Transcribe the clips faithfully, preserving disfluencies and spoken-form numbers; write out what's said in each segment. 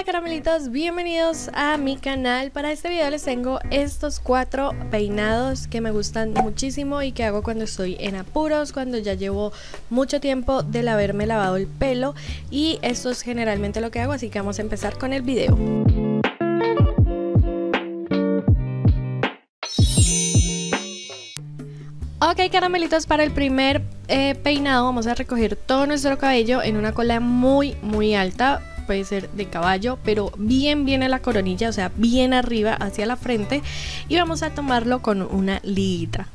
Hola caramelitos, bienvenidos a mi canal. Para este video les tengo estos cuatro peinados que me gustan muchísimo y que hago cuando estoy en apuros, cuando ya llevo mucho tiempo de haberme lavado el pelo, y esto es generalmente lo que hago, así que vamos a empezar con el video. Ok caramelitos, para el primer eh, peinado vamos a recoger todo nuestro cabello en una cola muy muy alta. Puede ser de caballo, pero bien bien en la coronilla, o sea bien arriba hacia la frente, y vamos a tomarlo con una liguita.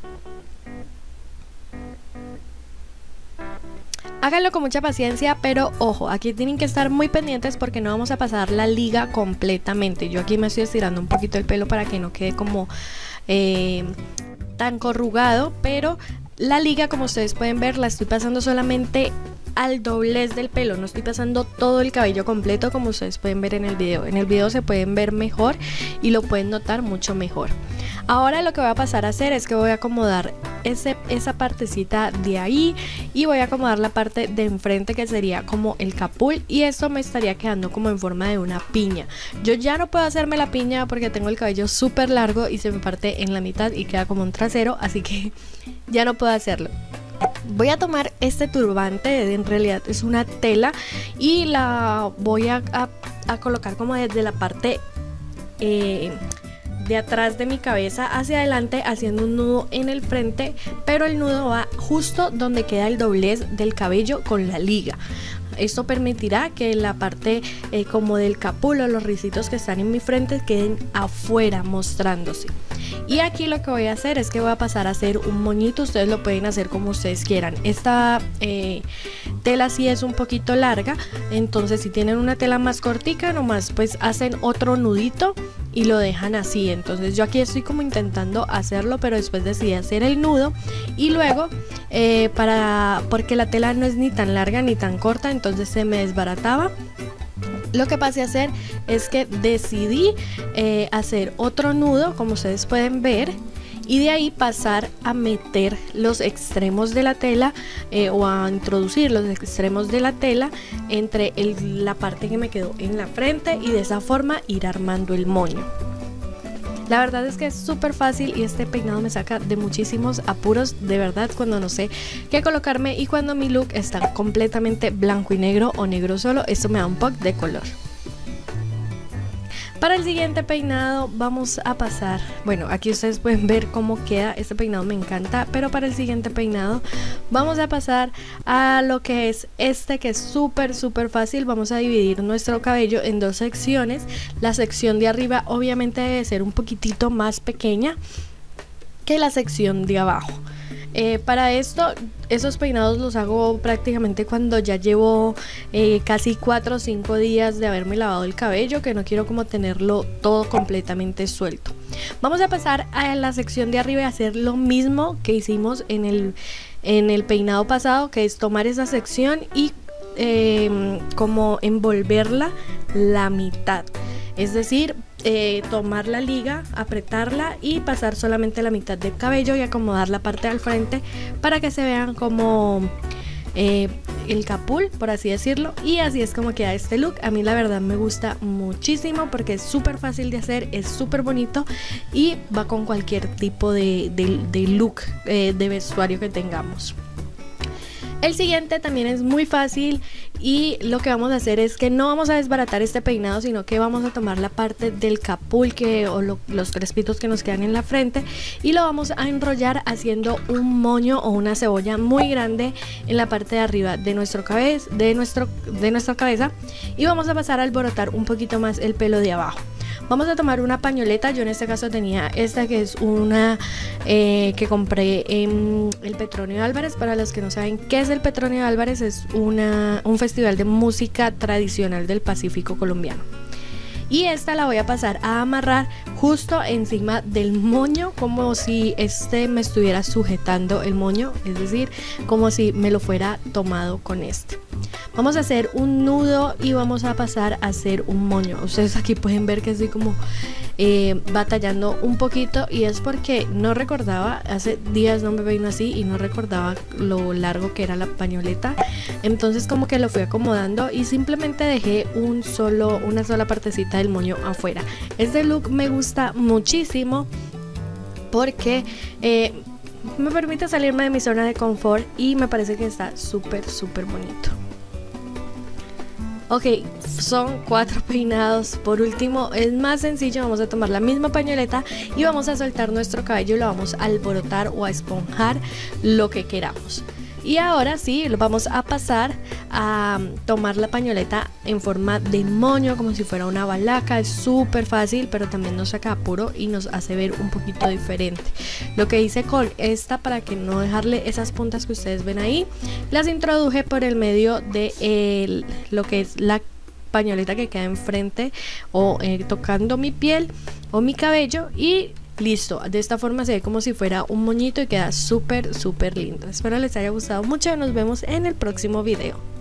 Háganlo con mucha paciencia, pero ojo, aquí tienen que estar muy pendientes porque no vamos a pasar la liga completamente. Yo aquí me estoy estirando un poquito el pelo para que no quede como eh, tan corrugado, pero la liga, como ustedes pueden ver, la estoy pasando solamente al doblez del pelo, no estoy pasando todo el cabello completo como ustedes pueden ver en el video. En el video se pueden ver mejor y lo pueden notar mucho mejor. Ahora lo que voy a pasar a hacer es que voy a acomodar ese, esa partecita de ahí, y voy a acomodar la parte de enfrente que sería como el capul, y esto me estaría quedando como en forma de una piña. Yo ya no puedo hacerme la piña porque tengo el cabello súper largo y se me parte en la mitad y queda como un trasero, así que ya no puedo hacerlo. Voy a tomar este turbante, en realidad es una tela, y la voy a, a, a colocar como desde la parte eh, de atrás de mi cabeza hacia adelante, haciendo un nudo en el frente, pero el nudo va justo donde queda el doblez del cabello con la liga. Esto permitirá que la parte eh, como del capulo, los ricitos que están en mi frente, queden afuera mostrándose. Y aquí lo que voy a hacer es que voy a pasar a hacer un moñito. Ustedes lo pueden hacer como ustedes quieran. Esta eh, tela sí es un poquito larga, entonces si tienen una tela más cortica, nomás pues hacen otro nudito y lo dejan así. Entonces yo aquí estoy como intentando hacerlo, pero después decidí hacer el nudo, y luego eh, para porque la tela no es ni tan larga ni tan corta, entonces se me desbarataba. Lo que pasé a hacer es que decidí eh, hacer otro nudo, como ustedes pueden ver, y de ahí pasar a meter los extremos de la tela eh, o a introducir los extremos de la tela entre el, la parte que me quedó en la frente, y de esa forma ir armando el moño. La verdad es que es súper fácil y este peinado me saca de muchísimos apuros, de verdad, cuando no sé qué colocarme y cuando mi look está completamente blanco y negro o negro solo. Esto me da un poco de color. Para el siguiente peinado vamos a pasar, bueno, aquí ustedes pueden ver cómo queda, este peinado me encanta, pero para el siguiente peinado vamos a pasar a lo que es este, que es súper súper fácil. Vamos a dividir nuestro cabello en dos secciones. La sección de arriba obviamente debe ser un poquitito más pequeña que la sección de abajo. Eh, para esto, esos peinados los hago prácticamente cuando ya llevo eh, casi cuatro o cinco días de haberme lavado el cabello, que no quiero como tenerlo todo completamente suelto. Vamos a pasar a la sección de arriba y hacer lo mismo que hicimos en el, en el peinado pasado, que es tomar esa sección y eh, como envolverla la mitad. Es decir, eh, tomar la liga, apretarla y pasar solamente la mitad del cabello y acomodar la parte del frente para que se vean como eh, el capul, por así decirlo. Y así es como queda este look. A mí la verdad me gusta muchísimo porque es súper fácil de hacer, es súper bonito y va con cualquier tipo de, de, de look eh, de vestuario que tengamos. El siguiente también es muy fácil, y lo que vamos a hacer es que no vamos a desbaratar este peinado, sino que vamos a tomar la parte del capul que, o lo, los crespitos que nos quedan en la frente, y lo vamos a enrollar haciendo un moño o una cebolla muy grande en la parte de arriba de, nuestro cabeza, de, nuestro, de nuestra cabeza, y vamos a pasar a alborotar un poquito más el pelo de abajo. Vamos a tomar una pañoleta. Yo en este caso tenía esta, que es una eh, que compré en el Petronio Álvarez. Para los que no saben qué es el Petronio Álvarez, es una, un festival de música tradicional del Pacífico colombiano. Y esta la voy a pasar a amarrar justo encima del moño, como si este me estuviera sujetando el moño, es decir, como si me lo fuera tomado con este. Vamos a hacer un nudo y vamos a pasar a hacer un moño. Ustedes aquí pueden ver que estoy como eh, batallando un poquito, y es porque no recordaba, hace días no me peino así y no recordaba lo largo que era la pañoleta. Entonces como que lo fui acomodando y simplemente dejé un solo, una sola partecita del moño afuera. Este look me gusta muchísimo porque eh, me permite salirme de mi zona de confort y me parece que está súper súper bonito. Ok, son cuatro peinados. Por último, es más sencillo, vamos a tomar la misma pañoleta y vamos a soltar nuestro cabello y lo vamos a alborotar o a esponjar, lo que queramos. Y ahora sí, lo vamos a pasar a tomar la pañoleta en forma de moño, como si fuera una balaca. Es súper fácil, pero también nos saca apuro y nos hace ver un poquito diferente. Lo que hice con esta, para que no dejarle esas puntas que ustedes ven ahí, las introduje por el medio de el, lo que es la pañoleta que queda enfrente o eh, tocando mi piel o mi cabello, y listo. De esta forma se ve como si fuera un moñito y queda súper súper lindo. Espero les haya gustado mucho. Nos vemos en el próximo video.